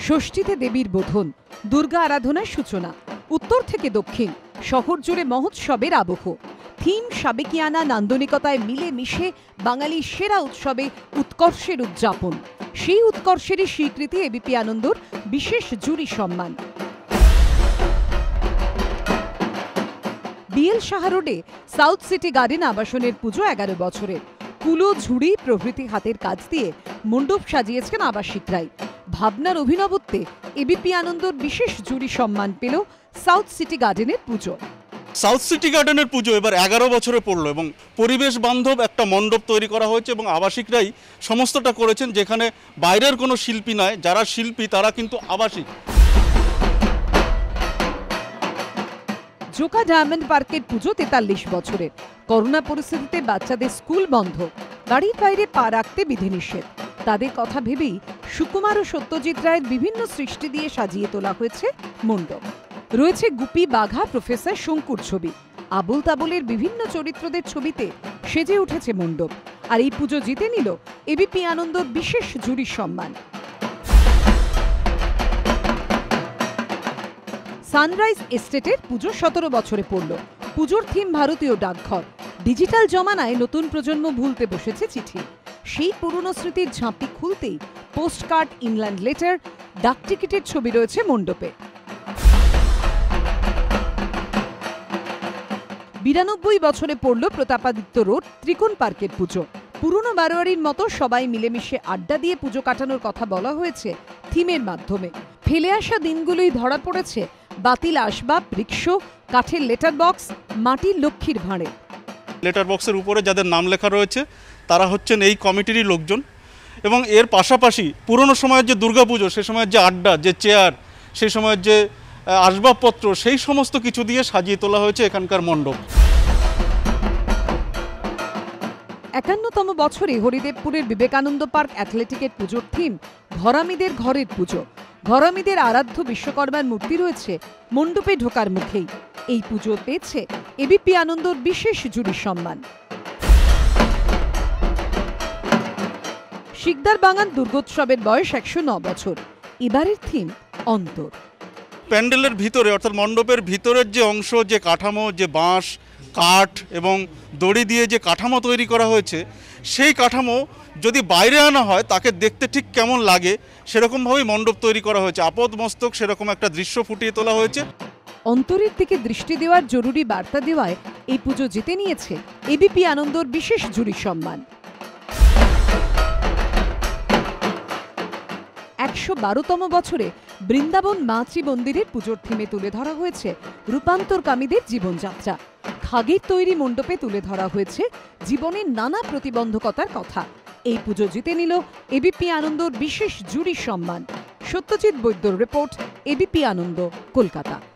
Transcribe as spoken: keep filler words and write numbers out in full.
ষষ্ঠীতে দেবীর বোধন, দুর্গা আরাধনার সূচনা, উত্তর থেকে দক্ষিণ শহর জুড়ে মহোৎসবের আবহ। থিম সাবেকিয়ানা নান্দনিকতায় মিলে মিশে বাঙালি সেরা উৎসবে উৎকর্ষের উদযাপন। সেই উৎকর্ষেরই স্বীকৃতি এবিপি আনন্দর বিশেষ জুরি সম্মান। বিএল সাহা রোডে সাউথ সিটি গার্ডেন আবাসনের পুজো এগারো বছরের। কুলো, ঝুড়ি প্রভৃতি হাতের কাজ দিয়ে মণ্ডপ সাজিয়েছেন আবাসিকরাই। ভাবনার অভিনবত্বে এবিপি আনন্দর বিশেষ জুরি সম্মান পেল সাউথ সিটি গার্ডেনের পুজো। সাউথ সিটি গার্ডেনের পুজো এবার এগারো বছরে পড়লো এবং পরিবেশ বান্ধব একটা মণ্ডপ তৈরি করা হয়েছে এবং আবাসিকরাই সমস্তটা করেছেন, যেখানে বাইরের কোনো শিল্পী নয়, যারা শিল্পী তারা কিন্তু আবাসিক। জোকা ডায়মন্ড পার্কের পুজো তেতাল্লিশ বছরের। করোনা পরিস্থিতিতে বাচ্চাদের স্কুল বন্ধ, বাড়ির বাইরে পা রাখতে বিধিনিষেধ। তাদের কথা ভেবেই সুকুমার ও সত্যজিৎ রায়ের বিভিন্ন সৃষ্টি দিয়ে সাজিয়ে তোলা হয়েছে মণ্ডপ। রয়েছে গুপি, বাঘা, প্রফেসর শঙ্কুর ছবি। আবুল তাবুলের বিভিন্ন চরিত্রদের ছবিতে সেজে উঠেছে মণ্ডপ। আর এই পুজো জিতে নিল এবিপি আনন্দর বিশেষ জুরি সম্মান। সানরাইজ এস্টেটের পুজো সতেরো বছরে পড়ল। পুজোর থিম ভারতীয় ডাকঘর। ডিজিটাল জমানায় নতুন প্রজন্ম ভুলতে বসেছে চিঠি। সেই পুরনো স্মৃতির ঝাঁপি খুলতেই পোস্টকার্ড, ইনল্যান্ড লেটার, ডাক টিকিটের ছবি রয়েছে মণ্ডপে। বিরানব্বই বছরে পড়ল প্রতাপাদিত্য রোড ত্রিকোণ পার্কের পুজো। পুরনো বারোয়ারির মতো সবাই মিলেমিশে আড্ডা দিয়ে পুজো কাটানোর কথা বলা হয়েছে থিমের মাধ্যমে। ফেলে আসা দিনগুলোই ধরা পড়েছে বাতিল আসবাব, রিক্সো, কাঠের লেটার বক্স, মাটির লক্ষ্মীর ভাঁড়ে। লেটার বক্সের উপরে যাদের নাম লেখা রয়েছে তারা হচ্ছেন এই কমিটিরই লোকজন। এবং এর পাশাপাশি পুরনো সময়ের যে দুর্গাপুজো, সে সময়ের যে আড্ডা, যে চেয়ার, সেই সময়ের যে আসবাবপত্র, সেই সমস্ত কিছু দিয়ে সাজিয়ে তোলা হয়েছে এখানকার মণ্ডপ। একান্নতম বছরে হরিদেবপুরের বিবেকানন্দ পার্ক অ্যাথলেটিকের পুজোর থিম ঘরামিদের ঘরের পুজো। ঘরামিদের আরাধ্য বিশ্বকর্মার মূর্তি রয়েছে মণ্ডপে ঢোকার মুখেই। এই পুজো পেয়েছে এবিপি আনন্দর বিশেষ জুরি সম্মান। শিকদার বাগান দুর্গোৎসবের বয়স একশো ন বছর। এবারের থিম অন্তর। প্যান্ডেলের ভিতরে অর্থাৎ মণ্ডপের ভিতরের যে অংশ, যে কাঠামো, যে বাঁশ, কাঠ এবং দড়ি দিয়ে যে কাঠামো তৈরি করা হয়েছে, সেই কাঠামো যদি বাইরে আনা হয় তাকে দেখতে ঠিক কেমন লাগে সেরকমভাবেই মণ্ডপ তৈরি করা হয়েছে। আপদ মস্তক সেরকম একটা দৃশ্য ফুটিয়ে তোলা হয়েছে। অন্তরের দিকে দৃষ্টি দেওয়ার জরুরি বার্তা দেওয়ায় এই পুজো জিতে নিয়েছে এবিপি আনন্দর বিশেষ জুরি সম্মান। একশো বারোতম বছরে বৃন্দাবন মাতৃ মন্দিরের পুজোর থিমে তুলে ধরা হয়েছে রূপান্তরকামীদের জীবনযাত্রা। খাগের তৈরি মণ্ডপে তুলে ধরা হয়েছে জীবনের নানা প্রতিবন্ধকতার কথা। এই পুজো জিতে নিল এবিপি আনন্দর বিশেষ জুরি সম্মান। সত্যজিৎ বৈদ্যর রিপোর্ট, এবিপি আনন্দ, কলকাতা।